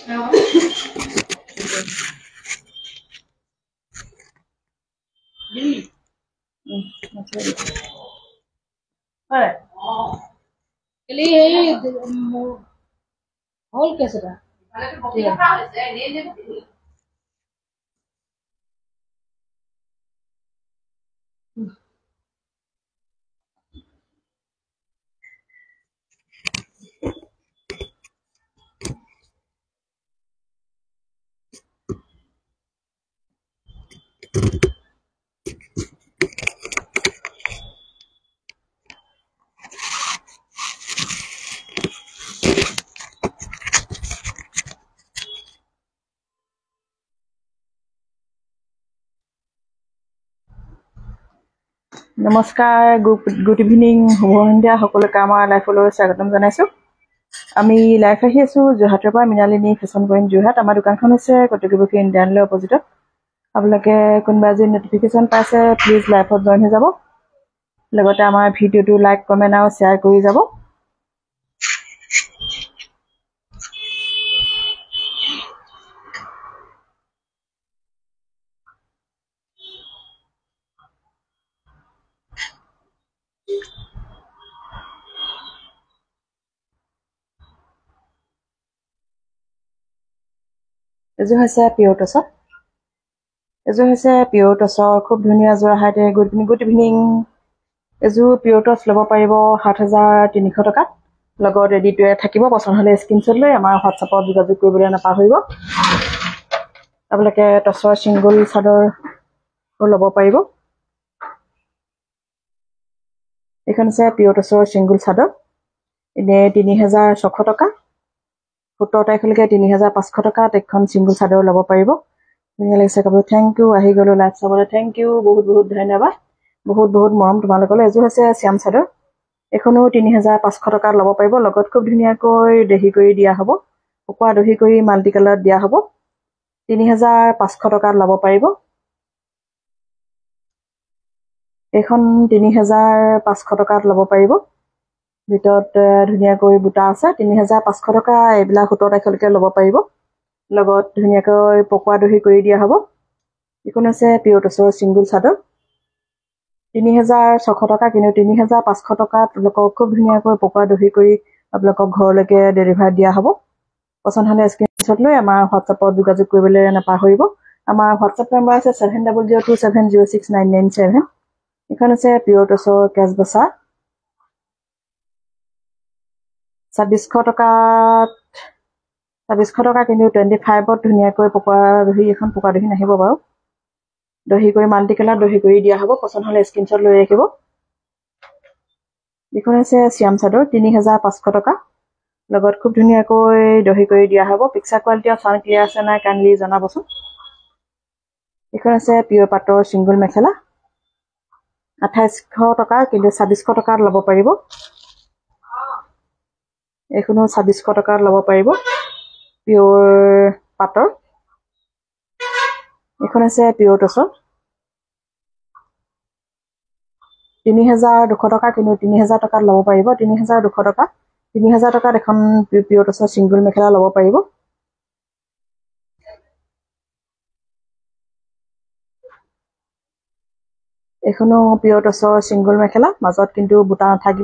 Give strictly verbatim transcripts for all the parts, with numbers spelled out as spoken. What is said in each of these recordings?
হল কেছে নমস্কাৰ good evening শুভ সন্ধ্যা সকলোকে আমাৰ লাইফলৈ স্বাগতম জনাইছোঁ। আমি লাইফ আহি আছোঁ যোৰহাটৰ পৰা মৃণালিনী ফেশ্বন পইণ্ট যোৰহাট। আমাৰ দোকানখন হৈছে কটকীবুখী ইণ্ডিয়ানলৈ অপজিটত। আপোনালোকে কোনোবা যদি নটিফিকেশ্যন পাইছে প্লিজ লাইফত জইন হৈ যাব, লগতে আমাৰ ভিডিঅ'টো লাইক কমেণ্ট আৰু শ্বেয়াৰ কৰি যাব। এযোৰ হৈছে পিয়ৰ টচৰ, এযোৰ হৈছে পিয়ৰ টচৰ খুব ধুনীয়া যোৰা হাইতে। গুড ইভিনিং গুড ইভিনিং এযোৰ পিয়ৰ টচ ল'ব পাৰিব সাত হাজাৰ তিনিশ টকাত, লগত ৰেডিটোৱে থাকিব। পচন্দ হ'লে স্ক্ৰীনশ্বট লৈ আমাৰ হোৱাটছআপত যোগাযোগ কৰিবলৈ নাপাহৰিব। আপোনালোকে টচৰ ছিংগল চাদৰ ল'ব পাৰিব। এইখন হৈছে পিয়ৰ টচৰ ছিংগল চাদৰ, এনেই তিনি হাজাৰ ছশ টকা, সোতৰ তাৰিখলৈকে তিনি হাজাৰ পাঁচশ টকাত এখন ছিংগল চাদৰ ল'ব পাৰিব। ধুনীয়া লাগিছে কাপোৰ। থেংক ইউ, আহি গ'লোঁ লাইভ চাবলৈ। থেংক ইউ, বহুত বহুত ধন্যবাদ, বহুত বহুত মৰম তোমালোকলৈ। এযোৰ হৈছে শ্যাম চাদৰ, এইখনো তিনি হাজাৰ পাঁচশ টকাত ল'ব পাৰিব। লগত খুব ধুনীয়াকৈ দহি কৰি দিয়া হ'ব, শুকোৱা দহি কৰি মাল্টি কালাৰত দিয়া হ'ব। তিনি হাজাৰ পাঁচশ টকাত ল'ব পাৰিব। এইখন তিনি হাজাৰ পাঁচশ টকাত ল'ব পাৰিব। ভিতৰত ধুনীয়াকৈ বুটা আছে। তিনি হাজাৰ পাঁচশ টকা, এইবিলাক সোতৰ তাৰিখলৈকে ল'ব পাৰিব। লগত ধুনীয়াকৈ পকোৱা দহি কৰি দিয়া হ'ব। এইখন হৈছে পিয়ৰ টচৰ ছিংগল চাদৰ, তিনি হাজাৰ ছশ টকা, কিন্তু তিনি হাজাৰ পাঁচশ টকাত আপোনালোকক খুব ধুনীয়াকৈ পকোৱা দহি কৰি আপোনালোকক ঘৰলৈকে ডেলিভাৰ দিয়া হ'ব। পচন্দ হ'লে স্ক্ৰীনশ্বট লৈ আমাৰ হোৱাটছআপত যোগাযোগ কৰিবলৈ নাপাহৰিব। আমাৰ হোৱাটছআপ নম্বৰ আছে seven double zero' two seven zero' six nine nine seven. এইখন হৈছে পিয়ৰ টচৰ কেচ বচা, ছাব্বিছশ টকাত ছাব্বিছশ টকা, কিন্তু টুৱেণ্টি ফাইভত ধুনীয়াকৈ পকোৱা দহি, এখন পকোৱা দহি নাহিব বাৰু, দহি কৰি মাল্টি কালাৰ দহি কৰি দিয়া হ'ব। পচন্দ হ'লে স্ক্ৰীনশ্বট লৈ ৰাখিব। এইখন হৈছে শ্যাম চাদৰ, তিনি হাজাৰ পাঁচশ টকা, লগত খুব ধুনীয়াকৈ দহি কৰি দিয়া হ'ব। পিকচাৰ কোৱালিটি আৰু চাউণ্ড ক্লিয়াৰ আছে নাই কাইণ্ডলি জনাবচোন। এইখন হৈছে পিয়ৰ পাটৰ ছিংগল মেখেলা, আঠাইছশ টকা, কিন্তু ছাব্বিছশ টকাত ল'ব পাৰিব। এইখনো ছাব্বিছশ টকাত ল'ব পাৰিব, পিয়ৰ পাটৰ। এইখন হৈছে পিয়ৰ টচৰ, তিনি হাজাৰ দুশ টকা, কিন্তু তিনি হাজাৰ টকাত ল'ব পাৰিব। তিনি হাজাৰ দুশ টকা, তিনি হাজাৰ টকাত এখন পিয়ৰ টচৰ ছিংগল মেখেলা ল'ব পাৰিব। এইখনো পিয়ৰ টচৰ ছিংগল মেখেলা, মাজত কিন্তু বুটা নাথাকিব,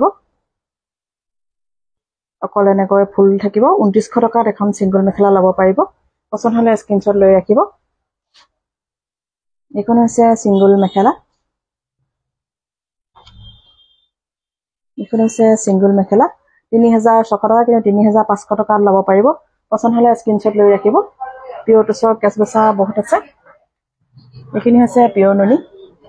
অকল এনেকৈ ফুল থাকিব। ঊনত্ৰিছশ টকাত এখন ছিংগল মেখেলা ল'ব পাৰিব। পচন্দ হ'লে স্ক্ৰীনশ্বট লৈ ৰাখিব। এইখন হৈছে ছিংগল মেখেলা, এইখন হৈছে ছিংগল মেখেলা, তিনি হাজাৰ ছশ টকা, কিন্তু তিনি হাজাৰ পাঁচশ টকাত ল'ব পাৰিব। পচন্দ হ'লে স্ক্ৰীনশ্বট লৈ ৰাখিব। পিয়ৰ টচৰ কেচ বচা বহুত আছে। এইখিনি হৈছে পিয়ৰ নুনি,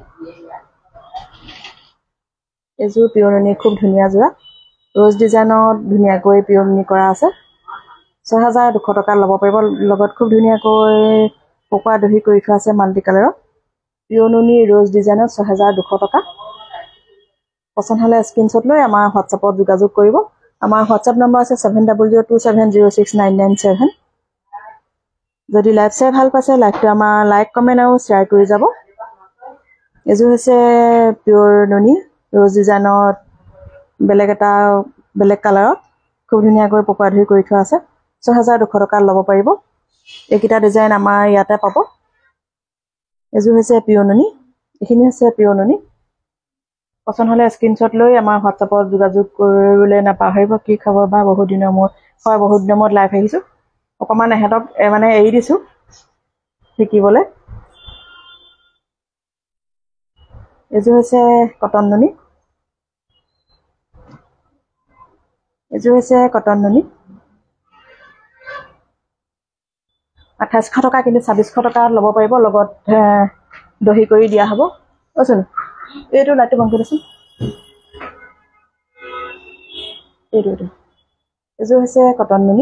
এযোৰ পিয়ৰ নুনি খুব ধুনীয়া যোৰা, ৰ'জ ডিজাইনত ধুনীয়াকৈ পিয়ৰ নুনি কৰা আছে। ছয় হাজাৰ দুশ টকাত ল'ব পাৰিব। লগত খুব ধুনীয়াকৈ পকোৱা দহি কৰি থোৱা আছে মাল্টি কালাৰত। পিয়ৰ নুনি ৰ'জ ডিজাইনত ছয় হাজাৰ দুশ টকা। পচন্দ হ'লে স্ক্ৰীনশ্বট লৈ আমাৰ হোৱাটছআপত যোগাযোগ কৰিব। আমাৰ হোৱাটছআপ নম্বৰ আছে seven double zero' two seven zero' six nine nine seven. যদি লাইভ চাই ভাল পাইছে লাইভটো আমাৰ লাইক কমেণ্ট আৰু শ্বেয়াৰ কৰি যাব। এযোৰ হৈছে পিয়ৰ নুনি ৰ'জ ডিজাইনত, বেলেগ এটা বেলেগ কালাৰত খুব ধুনীয়াকৈ পকোৱা দহি কৰি থোৱা আছে। ছয় হাজাৰ দুশ টকাত ল'ব পাৰিব। এইকেইটা ডিজাইন আমাৰ ইয়াতে পাব। এযোৰ হৈছে পিয়ৰ নুনি, এইখিনি হৈছে পিয়ৰ নুনি। পচন্দ হ'লে স্ক্ৰীনশ্বট লৈ আমাৰ হোৱাটছআপত যোগাযোগ কৰিবলৈ নাপাহৰিব। কি খবৰ বা বহুত দিনৰ মূৰত হয়, বহুত দিনৰ মূৰত লাইভ আহিছোঁ। অকণমান এহেঁতক মানে এৰি দিছোঁ শিকিবলৈ। এযোৰ হৈছে কটন নুনি, এযোৰ হৈছে কটন নুনি। আঠাইছশ টকা, কিন্তু ছাব্বিছশ টকাত ল'ব পাৰিব। লগত দহি কৰি দিয়া হ'ব। অচোন এইটো লাইটটো বন্ধ কৰি দেচোন। এইটো এইটো এযোৰ হৈছে কটন নুনি।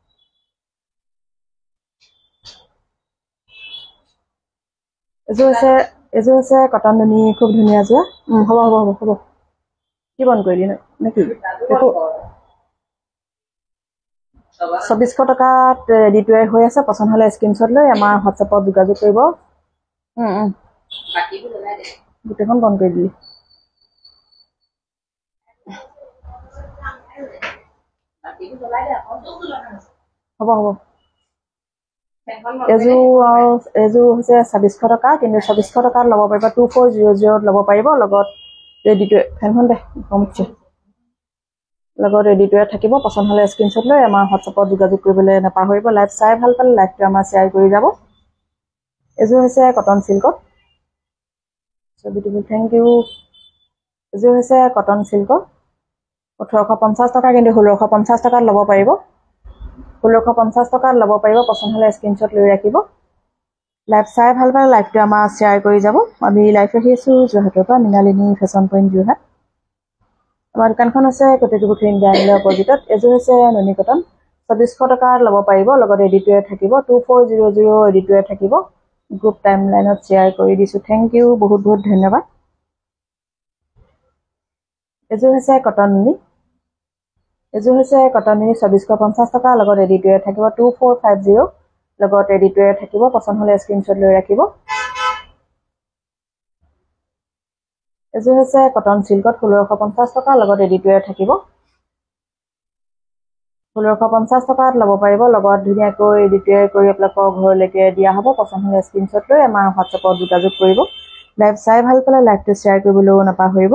এযোৰ হৈছে এযোৰ হৈছে কটন নুনি, খুব ধুনীয়া যোৰা। হ'ব হ'ব হ'ব হ'ব কি বন্ধ কৰিলি নেকি? একো চৌবিছশ টকাত ৰেডিটুৱেৰ হৈ আছে। পচন্দ হ'লে স্ক্ৰীনশ্বট লৈ আমাৰ হোৱাটছএপত যোগাযোগ কৰিব। গোটেইখন বন্ধ কৰি দিলি। হ'ব হ'ব এযোৰ আৰু এযোৰ হৈছে ছাব্বিছশ টকা, কিন্তু ছাব্বিছশ টকাত ল'ব পাৰিব। টু ফ'ৰ জিৰ' জিৰ'ত ল'ব পাৰিব। লগত ৰেডিটুৱেৰ ফেনখন দে কমছে লগত ৰেডিটুৱেৰ থাকিব। পচন্দ হ'লে স্ক্ৰীনশ্বট লৈ আমাৰ হোৱাটছএপত যোগাযোগ কৰিবলৈ নাপাহৰিব। লাইভ চাই ভাল পালে লাইভটো আমাৰ শ্বেয়াৰ কৰি যাব। এযোৰ হৈছে কটন চিল্কত, থেংক ইউ। এযোৰ হৈছে কটন চিল্কত, ওঠৰশ পঞ্চাছ টকা, কিন্তু ষোল্লশ পঞ্চাছ টকাত ল'ব পাৰিব। ষোল্লশ পঞ্চাছ টকাত ল'ব পাৰিব। পচন্দ হ'লে স্ক্ৰীনশ্বট লৈ ৰাখিব। লাইভ চাই ভাল পালে লাইভটো আমাৰ শ্বেয়াৰ কৰি যাব। আমি লাইভ আহি আছোঁ যোৰহাটৰ পৰা, মৃণালিনী ফেশ্বন পইণ্ট যোৰহাট। আমাৰ দোকানখন আছে কটেকী পুখুৰী ইণ্ডিয়ান অপজিটত। এযোৰ হৈছে নুনি কটন, চৌবিছশ টকাত ল'ব পাৰিব। লগত এডিটুৱেৰ থাকিব। Two four zero' zero' ready to wear থাকিব। গ্ৰুপ টাইম লাইনত শ্বেয়াৰ কৰি দিছোঁ। থেংক ইউ, বহুত বহুত ধন্যবাদ। এযোৰ হৈছে কটন নুনি, এযোৰ হৈছে কটন নুনি, চৌবিছশ পঞ্চাছ টকা। লগত এডিটুৱেৰ থাকিব। টু ফ'ৰ ফাইভ জিৰ' লগত এডিটুৱেৰ থাকিব। পচন্দ হ'লে স্ক্ৰীনশ্বট লৈ ৰাখিব। এযোৰ হৈছে কটন চিল্কত, ষোল্লশ পঞ্চাছ টকা। লগত এডিটুৱেৰ থাকিব। ষোল্লশ পঞ্চাছ টকাত ল'ব পাৰিব। লগত ধুনীয়াকৈ এডিটুৱেৰ কৰি আপোনালোকৰ ঘৰলৈকে দিয়া হ'ব। পচন্দ হ'লে স্ক্ৰীনশ্বট লৈ আমাৰ হোৱাটছএপত যোগাযোগ কৰিব। লাইভ চাই ভাল পালে লাইভটো শ্বেয়াৰ কৰিবলৈও নাপাহৰিব।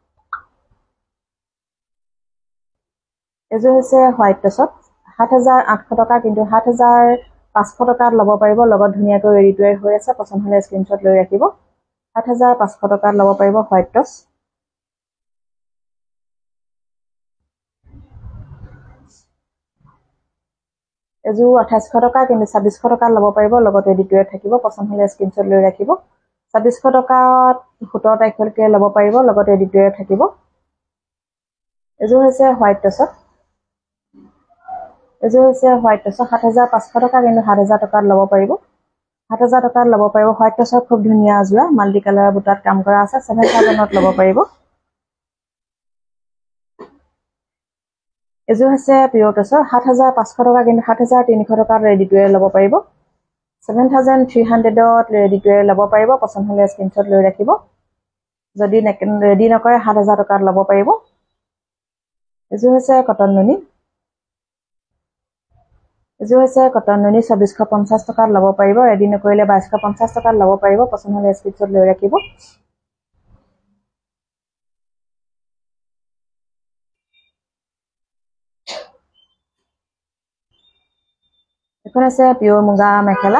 এযোৰ হৈছে হোৱাইট টচত, সাত হাজাৰ আঠশ টকা, কিন্তু সাত হাজাৰ পাঁচশ টকাত ল'ব পাৰিব। লগত ধুনীয়াকৈ এডিটুৱেৰ হৈ আছে। পচন্দ হ'লে স্ক্ৰীনশ্বট লৈ ৰাখিব। সাত হাজাৰ পাঁচশ টকাত ল'ব পাৰিব হোৱাইট টচ। এযোৰ আঠাইছশ টকা, কিন্তু ছাব্বিছশ টকাত ল'ব পাৰিব। লগত এডিটুৱেৰ থাকিব। পচন্দ হ'লে স্ক্ৰীনশ্বট লৈ ৰাখিব। ছাব্বিছশ টকাত সোতৰ তাৰিখলৈকে ল'ব পাৰিব। লগত এডিটুৱেৰ থাকিব। এযোৰ হৈছে হোৱাইট টচত, এযোৰ হৈছে হোৱাইট টচত, সাত হাজাৰ পাঁচশ টকা, কিন্তু সাত হাজাৰ টকাত ল'ব পাৰিব। সাত হাজাৰ টকাত ল'ব পাৰিব। হোৱাইট টচৰ খুব ধুনীয়া যোৰা, মাল্টি কালাৰ বুটাত কাম কৰা আছে। ছেভেন থাউজেণ্ডত ল'ব পাৰিব। এযোৰ হৈছে পিয়ৰ টচৰ, সাত হাজাৰ পাঁচশ টকা, কিন্তু সাত হাজাৰ তিনিশ টকাত ৰেডিটুৱেৰ ল'ব পাৰিব। ছেভেন থাউজেণ্ড থ্ৰী হাণ্ড্ৰেডত ৰেডিটুৱেৰ ল'ব পাৰিব। পচন্দ হ'লে স্ক্ৰীনশ্বট লৈ ৰাখিব। যদি ৰেডি নকৰে সাত হাজাৰ টকাত ল'ব পাৰিব। এযোৰ হৈছে কটন নুনি, এযোৰ হৈছে কটন নুনি, চৌবিছশ পঞ্চাছ টকাত ল'ব পাৰিব। ৰেডি নকৰিলে বাইছশ পঞ্চাছ টকাত ল'ব পাৰিব। পচন্দ হ'লে স্ক্ৰীনশ্বট লৈ ৰাখিব। এখন আছে পিয়ৰ মুগা মেখেলা,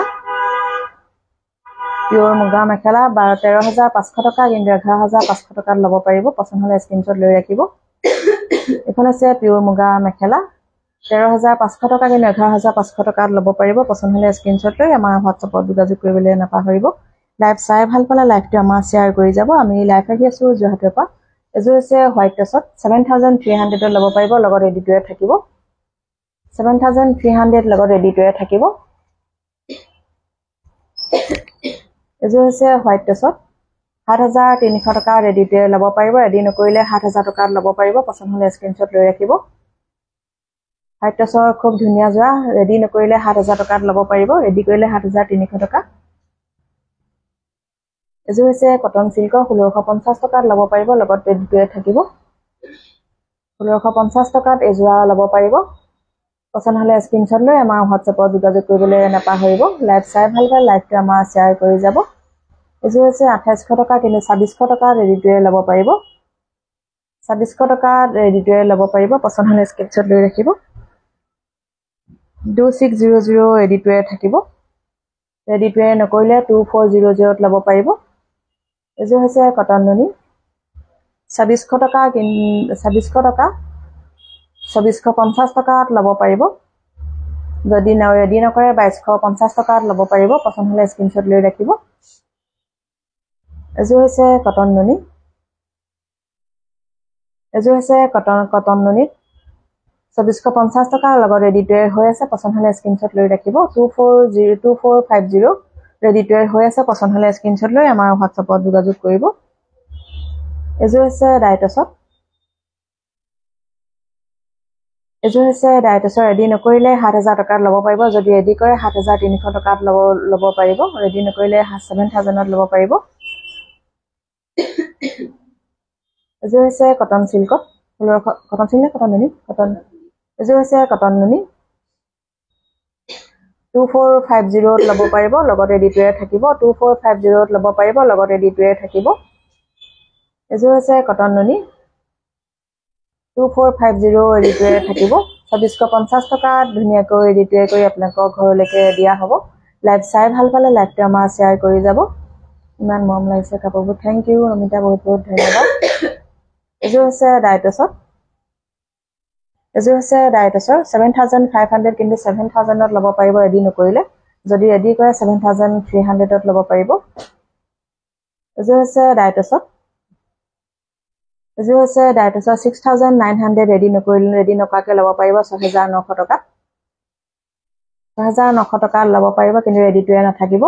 পিয়ৰ মুগা মেখেলা বাৰ তেৰ হাজাৰ পাঁচশ টকা, কিন্তু এঘাৰ হাজাৰ পাঁচশ টকাত ল'ব পাৰিব। পচন্দ হ'লে স্ক্ৰীনশ্বট লৈ ৰাখিব। এখন আছে পিয়ৰ মুগা মেখেলা, তেৰ হাজাৰ পাঁচশ টকা, কিন্তু এঘাৰ হাজাৰ পাঁচশ টকাত ল'ব পাৰিব। পচন্দ হ'লে স্ক্ৰীনশ্বট লৈ আমাৰ হোৱাটছএপত যোগাযোগ কৰিবলৈ নাপাহৰিব। লাইভ চাই ভাল পালে লাইভটো আমাৰ শ্বেয়াৰ কৰি যাব। আমি লাইভ আহি আছোঁ যোৰহাটৰ পৰা। এযোৰ হৈছে হোৱাইট টচত, ছেভেন থাউজেণ্ড থ্ৰী হাণ্ড্ৰেডত ল'ব পাৰিব। লগত এডিটুৱেৰ থাকিব। ছেভেন থাউজেণ্ড থ্ৰী হাণ্ড্ৰেড লগত এডিটুৱেৰ থাকিব। এযোৰ হৈছে হোৱাইট টচত, সাত হাজাৰ তিনিশ টকা ৰেডিটুৱেৰ ল'ব পাৰিব। ৰেডি নকৰিলে সাত হাজাৰ টকাত ল'ব পাৰিব। পচন্দ হ'লে স্ক্ৰীনশ্বট লৈ ৰাখিব। হোৱাইট টচৰ খুব ধুনীয়া যোৰা, ৰেডি নকৰিলে সাত হাজাৰ টকাত ল'ব পাৰিব। ৰেডি কৰিলে সাত হাজাৰ তিনিশ টকা। এযোৰ হৈছে কটন চিল্কৰ, ষোল্লশ পঞ্চাছ টকাত ল'ব পাৰিব। লগত ৰেডিটুৱেৰ থাকিব। ষোল্লশ পঞ্চাছ টকাত এযোৰা ল'ব পাৰিব। পছন্দ হলে স্ক্ৰিনশ্বট লৈ আমাৰ হোৱাটছএপত যোগাযোগ কৰিবলৈ নাপাহৰিব লাইভ চাই ভাল পালে লাইভটো আমাৰ শ্বেয়াৰ কৰি যাব এযোৰ হৈছে আঠাইছশ টকা কিন্তু ছাব্বিছশ টকাত ৰেডিটোৱে ল'ব পাৰিব ছাব্বিছশ টকাত ৰেডিটোৱে ল'ব পাৰিব পছন্দ হলে স্ক্ৰিনশ্বট লৈ ৰাখিব টু ছিক্স জিৰ' জিৰ' ৰেডিটোৱে থাকিব ৰেডিটোৱে নকৰিলে টু ফ'ৰ জিৰ' জিৰ'ত ল'ব পাৰিব এযোৰ হৈছে কটন নুনি ছাব্বিছশ টকা ছাব্বিছশ টকা চৌবিছশ পঞ্চাছ টকাত ল'ব পাৰিব যদি ৰেডি নকৰে বাইছশ পঞ্চাছ টকাত ল'ব পাৰিব পছন্দ হলে স্ক্ৰিনশ্বট লৈ ৰাখিব এযোৰ হৈছে কটন নুনি এযোৰ হৈছে কটন কটন নুনি চৌবিছশ পঞ্চাছ টকাৰ লগত ৰেডিটোৱে হৈ আছে পছন্দ হলে স্ক্ৰিনশ্বট লৈ ৰাখিব two four zero' two four five zero' ৰেডিটোৱে হৈ আছে পছন্দ হলে স্ক্ৰিনশ্বট লৈ আমাৰ হোৱাটছএপত যোগাযোগ কৰিব এযোৰ হৈছে ডাইটছত এযোৰ হৈছে ডাইটছৰ ৰেডি নকৰিলে সাত হাজাৰ টকাত ল'ব পাৰিব যদি ৰেডি কৰে সাত হাজাৰ তিনিশ টকাত ল'ব ল'ব পাৰিব ৰেডি নকৰিলে ছেভেন থাউজেণ্ডত ল'ব পাৰিব এযোৰ হৈছে কটন চিল্কত ফুলৰ কটন চিল্ক নে কটন নুনি কটন এযোৰ হৈছে কটন নুনি টু ফ'ৰ ফাইভ জিৰ'ত ল'ব পাৰিব লগত ৰেডিটোৱে থাকিব টু ফ'ৰ ফাইভ জিৰ'ত ল'ব পাৰিব লগত ৰেডিটোৱে থাকিব এযোৰ হৈছে কটন নুনি টু ফ'ৰ ফাইভ জিৰ' ৰেডিটোৱে থাকিব ছাব্বিছশ পঞ্চাছ টকাত ধুনীয়াকৈ ৰেডিটোৱে কৰি আপোনালোকৰ ঘৰলৈকে দিয়া হ'ব লাইভ চাই ভাল পালে লাইভটো আমাৰ শ্বেয়াৰ কৰি যাব ইমান মৰম লাগিছে কাপোৰবোৰ থেংক ইউ নমিতা বহুত বহুত ধন্যবাদ এযোৰ হৈছে ডাইটছত এযোৰ হৈছে ডাইটছৰ ছেভেন থাউজেণ্ড ফাইভ হাণ্ড্ৰেড কিন্তু ছেভেন থাউজেণ্ডত ল'ব পাৰিব ৰেডি নকৰিলে যদি ৰেডি কৰে ছেভেন থাউজেণ্ড থ্ৰী হাণ্ড্ৰেডত ল'ব পাৰিব এযোৰ হৈছে ডাইটছত এযোৰ হৈছে ডাইটছৰ six thousand nine hundred ready নকৰিলে ৰেডি নকৰাকৈ ল'ব পাৰিব ছহেজাৰ নশ টকাত ছহেজাৰ নশ টকাত ল'ব পাৰিব কিন্তু ৰেডিটোৱে নাথাকিব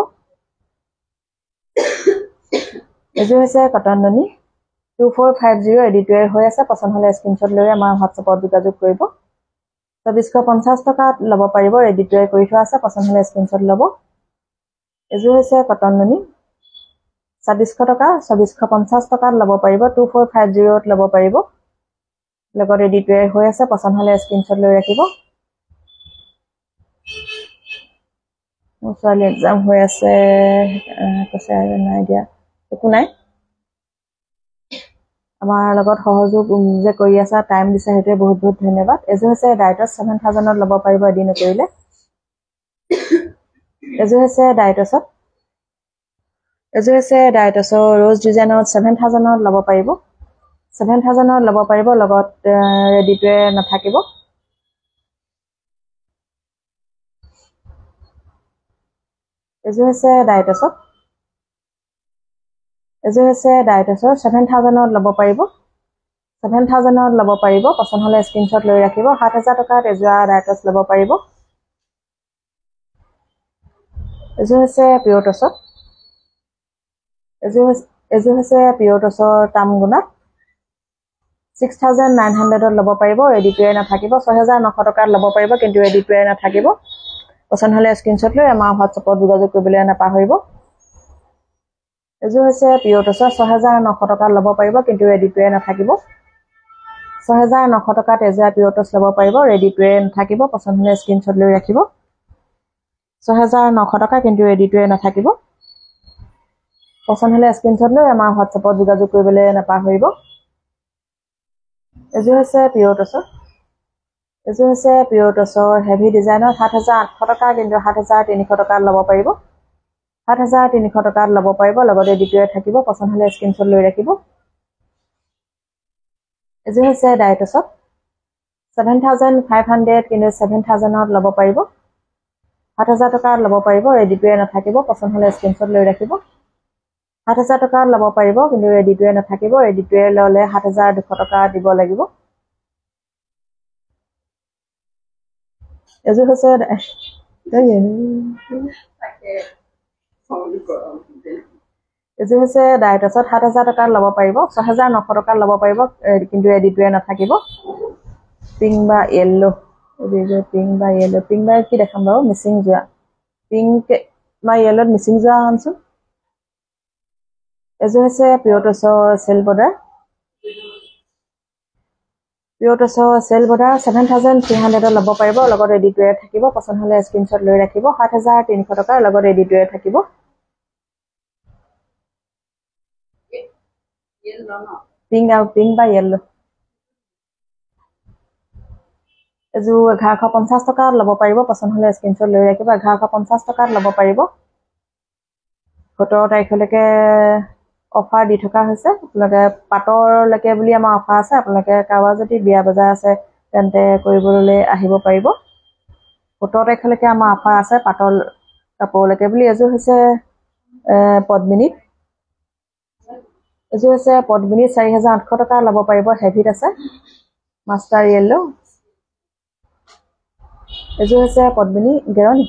এযোৰ হৈছে কটন নুনি টু ফ'ৰ ফাইভ জিৰ' ৰেডিটোৱে হৈ আছে পছন্দ হলে স্ক্ৰিনশ্বট লৈ আমাৰ হোৱাটছএপত যোগাযোগ কৰিব চৌবিছশ পঞ্চাছ টকাত ল'ব পাৰিব ৰেডিটোৱে কৰি থোৱা আছে পছন্দ হলে স্ক্ৰিনশ্বট ল'ব এযোৰ হৈছে কটন নুনি ছাব্বিছশ টকা চৌবিছশ পঞ্চাছ টকাত ল'ব পাৰিব টু ফ'ৰ ফাইভ জিৰ'ত ল'ব পাৰিব লগত ৰেডিটোৱে হৈ আছে পছন্দ হলে স্ক্ৰিনশ্বট লৈ ৰাখিব মোৰ ছোৱালী এক্সাম হৈ আছে কৈছে নাই দিয়া একো নাই আমাৰ লগত সহযোগ যে কৰি আছা টাইম দিছে সেইটোৱে বহুত বহুত ধন্যবাদ এযোৰ হৈছে ডাইটছ ছেভেন থাউজেণ্ডত ল'ব পাৰিব এডি নকৰিলে এযোৰ হৈছে ডাইটছত এযোৰ হৈছে ডাইটছৰ ৰ'জ ডিজাইনত ছেভেন থাউজেণ্ডত ল'ব পাৰিব ছেভেন থাউজেণ্ডত ল'ব পাৰিব লগত ৰেডিটোৱে নাথাকিব এযোৰ হৈছে ডাইটছত এযোৰ হৈছে ডাইটছৰ ছেভেন থাউজেণ্ডত ল'ব পাৰিব ছেভেন থাউজেণ্ডত ল'ব পাৰিব পছন্দ হলে স্ক্ৰিনশ্বট লৈ ৰাখিব সাত হাজাৰ টকাত এযোৰ ডাইটছ ল'ব পাৰিব এযোৰ হৈছে পিয়ৰ টছত এযোৰ এযোৰ হৈছে পিয়ৰ টছৰ তামগুণাত ছিক্স থাউজেণ্ড নাইন হাণ্ড্ৰেডত ল'ব পাৰিব ৰেডিটোৱে নাথাকিব ছহেজাৰ নশ টকাত ল'ব পাৰিব কিন্তু ৰেডিটোৱে নাথাকিব পছন্দ হলে স্ক্ৰিনশ্বট লৈ আমাৰ হোৱাটছএপত যোগাযোগ কৰিবলৈ নাপাহৰিব এযোৰ হৈছে পিয়ৰ টছৰ ছহেজাৰ নশ টকাত ল'ব পাৰিব কিন্তু ৰেডিটোৱে নাথাকিব ছহেজাৰ নশ টকাত এযোৰ পিয়ৰ টছ ল'ব পাৰিব ৰেডিটোৱে নাথাকিব পছন্দ হলে স্ক্ৰিনশ্বট লৈ ৰাখিব ছহেজাৰ নশ টকা কিন্তু ৰেডিটোৱে নাথাকিব পছন্দ হলে স্ক্ৰিনশ্বট লৈ আমাৰ হোৱাটছএপত যোগাযোগ কৰিবলৈ নাপাহৰিব এযোৰ হৈছে পিয়ৰ টছৰ এযোৰ হৈছে পিয়ৰ টছৰ হেভি ডিজাইনৰ সাত হাজাৰ আঠশ টকা কিন্তু সাত হাজাৰ তিনিশ টকাত ল'ব পাৰিব সাত হাজাৰ তিনিশ টকাত ল'ব পাৰিব লগতে ৰেডিটোৱে থাকিব পছন্দ হলে স্ক্ৰিনশ্বট লৈ ৰাখিব এযোৰ হৈছে ডাইটছত ছেভেন থাউজেণ্ড ফাইভ হাণ্ড্ৰেড কিন্তু ছেভেন থাউজেণ্ডত ল'ব পাৰিব সাত হাজাৰ টকাত ল'ব পাৰিব ৰেডিটোৱে নাথাকিব পছন্দ হলে স্ক্ৰিনশ্বট লৈ ৰাখিব সাত হাজাৰ টকাত ল'ব পাৰিব কিন্তু ৰেডিটোৱে নাথাকিব ৰেডিটোৱে ল'লে সাত হাজাৰ দুশ টকা দিব লাগিব এযোৰ হৈছে এযোৰ হৈছে ডাইটছত সাত হাজাৰ টকাত ল'ব পাৰিব ছহেজাৰ নশ টকাত ল'ব পাৰিব কিন্তু ৰেডিটোৱে নাথাকিব পিংক বা য়েল্লো পিংক বা য়েল্লো পিংক বা কি দেখাম বাৰু মিচিং যোৱা পিংক বা য়েল্লোত মিচিং যোৱা আনচোন এযোৰ হৈছে পিয়ৰ টছৰ চেল বৰ্ডাৰ পিঅ'ৰ টছৰ চেল বৰ্ডাৰ ছেভেন থাউজেণ্ড থ্ৰী হাণ্ড্ৰেডত ল'ব পাৰিব লগত ৰেডিটুৱেৰ থাকিব পচন্দ হ'লে স্ক্ৰীনশ্বট লৈ ৰাখিব সাত হাজাৰ তিনিশ টকাৰ লগত ৰেডিটুৱেৰ থাকিব পিংক আৰু পিংক বা য়েল্লো এযোৰ এঘাৰশ পঞ্চাছ টকাত ল'ব পাৰিব পচন্দ হ'লে স্ক্ৰীনশ্বট লৈ ৰাখিব এঘাৰশ পঞ্চাছ টকাত ল'ব পাৰিব সোতৰ তাৰিখলৈকে অফাৰ দি থকা হৈছে আপোনালোকে পাটৰলৈকে বুলি আমাৰ অফাৰ আছে আপোনালোকে কাৰোবাৰ যদি বিয়া বজাৰ আছে তেন্তে কৰিবলৈ আহিব পাৰিব সোতৰ তাৰিখলৈকে আমাৰ অফাৰ আছে পাটৰ কাপোৰলৈকে বুলি এযোৰ হৈছে পদ্মিনী এযোৰ হৈছে পদ্মিনী চাৰি হাজাৰ আঠশ টকা ল'ব পাৰিব হেভিত আছে মাষ্টাৰ য়েল্লো এযোৰ হৈছে পদ্মিনী গেৰণি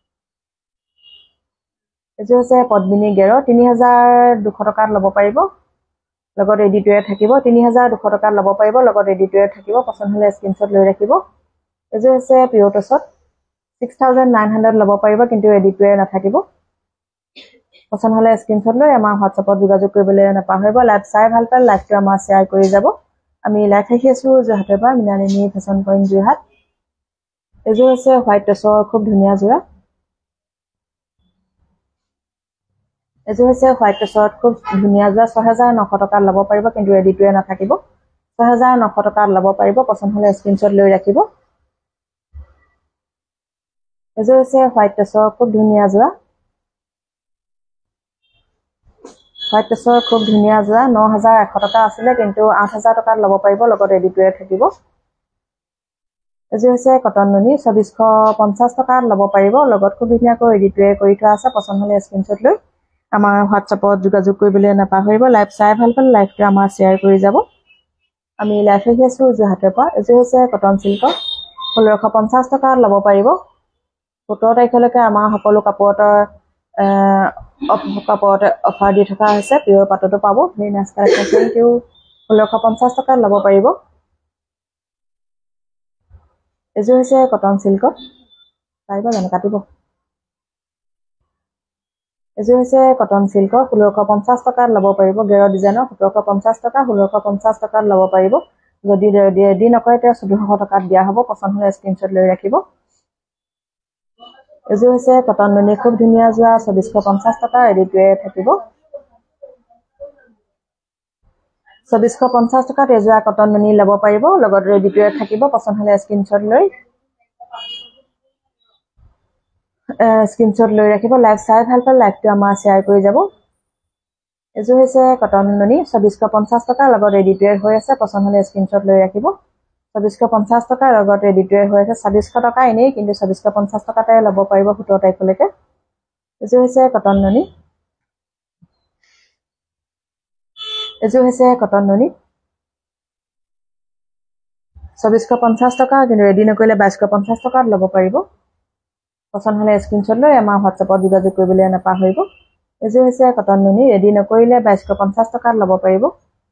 এযোৰ হৈছে পদ্মিনী গেৰ তিনি হাজাৰ দুশ টকাত ল'ব পাৰিব লগত ৰেডিটুৱেৰ থাকিব তিনি হাজাৰ দুশ টকাত ল'ব পাৰিব লগত ৰেডিটুৱেৰ থাকিব পচন্দ হ'লে স্ক্ৰীনশ্বট লৈ ৰাখিব এযোৰ হৈছে পিঅ'ৰ টছত ছিক্স থাউজেণ্ড নাইন হাণ্ড্ৰেড ল'ব পাৰিব কিন্তু ৰেডিটুৱেৰ নাথাকিব পচন্দ হ'লে স্ক্ৰীনশ্বট লৈ আমাৰ হোৱাটছএপত যোগাযোগ কৰিবলৈ নাপাহৰিব লাইভ চাই ভাল পালে লাইভটো আমাৰ শ্বেয়াৰ কৰি যাব আমি লাইভ ৰাখি আছোঁ যোৰহাটৰ পৰা মৃণালিনী ফেশ্বন পইণ্ট যোৰহাট এযোৰ হৈছে হোৱাইট টছৰ খুব ধুনীয়া যোৰা এযোৰ হৈছে হোৱাইট টছত খুব ধুনীয়া যোৰা ছয় হাজাৰ নশ টকাত ল'ব পাৰিব কিন্তু ৰেডিটুৱেৰ নাথাকিব ছয় হাজাৰ নশ টকাত ল'ব পাৰিব পচন্দ হ'লে স্ক্ৰীনশ্বট লৈ ৰাখিব এযোৰ হৈছে হোৱাইট টছৰ খুব ধুনীয়া যোৰা হোৱাইট টছৰ খুব ধুনীয়া যোৰা ন হাজাৰ এশ টকা আছিলে কিন্তু আঠ হাজাৰ টকাত ল'ব পাৰিব লগত ৰেডিটুৱেৰ থাকিব এযোৰ হৈছে কটন নুনি চৌবিছশ পঞ্চাছ টকাত ল'ব পাৰিব লগত খুব ধুনীয়াকৈ ৰেডিটুৱেৰ কৰি থোৱা আছে পচন্দ হ'লে স্ক্ৰীনশ্বট লৈ আমাৰ হোৱাটছএপত যোগাযোগ কৰিবলৈ নাপাহৰিব লাইভ চাই ভাল পালে লাইভটো আমাৰ শ্বেয়াৰ কৰি যাব আমি লাইভ ৰাখি আছোঁ যোৰহাটৰ পৰা এযোৰ হৈছে কটন চিল্কৰ ষোল্লশ পঞ্চাছ টকাত ল'ব পাৰিব সোতৰ তাৰিখলৈকে আমাৰ সকলো কাপোৰৰ কাপোৰতে অফাৰ দি থকা হৈছে পিঅ'ৰ পাটতো পাব ভেৰি নাইচ কালেকশ্যন কিন্তু ষোল্লশ পঞ্চাছ টকাত ল'ব পাৰিব এযোৰ হৈছে কটন চিল্কৰ পাৰিব জানো কাটিব এযোৰ হৈছে কটন চিল্কৰ ষোল্লশ পঞ্চাছ টকাত ল'ব পাৰিব গেৰ ডিজাইনৰ সোতৰশ পঞ্চাছ টকা ষোল্লশ পঞ্চাছ টকাত ল'ব পাৰিব যদি ৰেডি নকৰে তেওঁ চৈধ্যশ টকাত দিয়া হ'ব পচন্দ হ'লে স্ক্ৰীনশ্বট লৈ ৰাখিব এযোৰ হৈছে কটন নুনি খুব ধুনীয়া যোৰা চৌবিছশ পঞ্চাছ টকা ৰেডিটুৱেৰ থাকিব চৌবিছশ পঞ্চাছ টকাত এযোৰা কটন নুনি ল'ব পাৰিব লগত ৰেডিটুৱেৰ থাকিব পচন্দ হ'লে স্ক্ৰীনশ্বট লৈ স্ক্ৰীনশ্বট লৈ ৰাখিব লাইভ চাই ভাল পালে লাইভটো আমাৰ শ্বেয়াৰ কৰি যাব এযোৰ হৈছে কটন নুনি চৌবিছশ পঞ্চাছ টকা লগত ৰেডিটুৱেৰ হৈ আছে পচন্দ হ'লে স্ক্ৰীনশ্বট লৈ ৰাখিব চৌবিছশ পঞ্চাছ টকাৰ লগত ৰেডিটুৱেৰ হৈ আছে ছাব্বিছশ টকা এনেই কিন্তু চৌবিছশ পঞ্চাছ টকাতে ল'ব পাৰিব সোতৰ তাৰিখলৈকে এযোৰ হৈছে কটন নুনি এযোৰ হৈছে কটন নুনি চৌবিছশ পঞ্চাছ টকা কিন্তু ৰেডি নকৰিলে বাইছশ পঞ্চাছ টকাত ল'ব পাৰিব পচন্দ হ'লে স্ক্ৰীনশ্বট লৈ আমাৰ হোৱাটছএপত যোগাযোগ কৰিবলৈ নাপাহৰিব এযোৰ হৈছে কটন নুনি ৰেডি নকৰিলে বাইছশ পঞ্চাছ টকাত ল'ব পাৰিব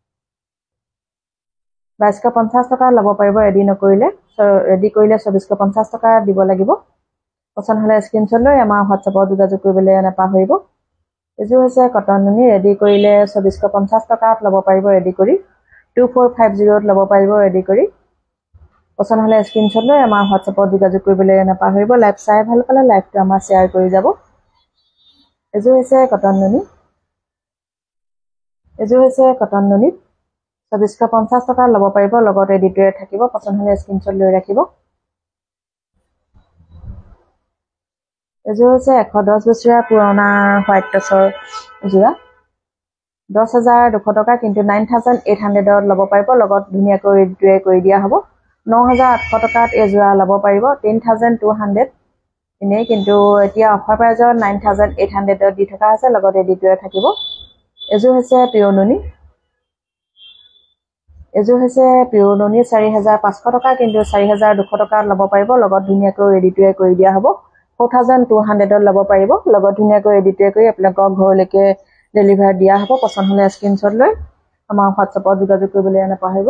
বাইছশ পঞ্চাছ টকাত ল'ব পাৰিব ৰেডি নকৰিলে ৰেডি কৰিলে চৌবিছশ পঞ্চাছ টকা দিব লাগিব পচন্দ হ'লে স্ক্ৰীনশ্বট লৈ আমাৰ হোৱাটছএপত যোগাযোগ কৰিবলৈ নাপাহৰিব এযোৰ হৈছে কটন নুনি ৰেডি কৰিলে চৌবিছশ পঞ্চাছ টকাত ল'ব পাৰিব ৰেডি কৰি টু ফ'ৰ ফাইভ জিৰ'ত ল'ব পাৰিব ৰেডি কৰি পচন্দ হ'লে স্ক্ৰীনশ্বট লৈ আমাৰ হোৱাটছএপত যোগাযোগ কৰিবলৈ নাপাহৰিব লাইভ চাই ভাল পালে লাইভটো আমাৰ শ্বেয়াৰ কৰি যাব এযোৰ হৈছে কটন নুনি এযোৰ হৈছে কটন নুনি চৌবিছশ পঞ্চাছ টকাত ল'ব পাৰিব লগত ৰেডিটুৱেৰ থাকিব পচন্দ হ'লে স্ক্ৰীনশ্বট লৈ ৰাখিব এযোৰ হৈছে এশ দহ বছৰীয়া পুৰণা হোৱাইট টছৰ যোৰা দহ হাজাৰ দুশ টকা কিন্তু নাইন থাউজেণ্ড এইট হাণ্ড্ৰেডত ল'ব পাৰিব লগত ধুনীয়াকৈ ৰেডিটুৱেৰ কৰি দিয়া হ'ব ন হাজাৰ আঠশ টকাত এযোৰা ল'ব পাৰিব টেন থাউজেণ্ড টু হাণ্ড্ৰেড এনেই কিন্তু এতিয়া অফাৰ প্ৰাইজত নাইন থাউজেণ্ড এইট হাণ্ড্ৰেডত দি থকা আছে লগত ৰেডিটুৱেৰ থাকিব এযোৰ হৈছে পিঅ'ৰ নুনি এযোৰ হৈছে পিঅ'ৰ নুনি চাৰি হাজাৰ পাঁচশ টকা কিন্তু চাৰি হাজাৰ দুশ টকাত ল'ব পাৰিব লগত ধুনীয়াকৈ ৰেডিটুৱেৰ কৰি দিয়া হ'ব ফ'ৰ থাউজেণ্ড টু হাণ্ড্ৰেডত ল'ব পাৰিব লগত ধুনীয়াকৈ ৰেডিটুৱেৰ কৰি আপোনালোকৰ ঘৰলৈকে ডেলিভাৰ দিয়া হ'ব পচন্দ হ'লে স্ক্ৰীনশ্বট লৈ আমাৰ হোৱাটছএপত যোগাযোগ কৰিবলৈ নাপাহৰিব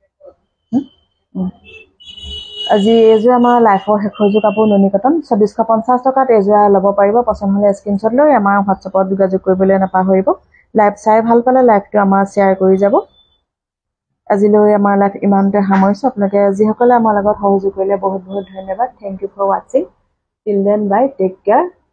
আজি এযোৰ আমাৰ লাইফৰ শেষৰযোৰ কাপোৰ নুনি কটন চৌবিছশ পঞ্চাছ টকাত এযোৰা ল'ব পাৰিব পচন্দ হ'লে স্ক্ৰীনশ্বট লৈ আমাৰ হোৱাটছএপত যোগাযোগ কৰিবলৈ নাপাহৰিব লাইভ চাই ভাল পালে লাইভটো আমাৰ শ্বেয়াৰ কৰি যাব আজিলৈ আমাৰ লাইফ ইমানতে সামৰিছোঁ। আপোনালোকে যিসকলে আমাৰ লগত সহযোগ কৰিলে বহুত বহুত ধন্যবাদ। থেংক ইউ ফৰ ৱাচিং। টিল দেন বাই, টেক কেয়াৰ।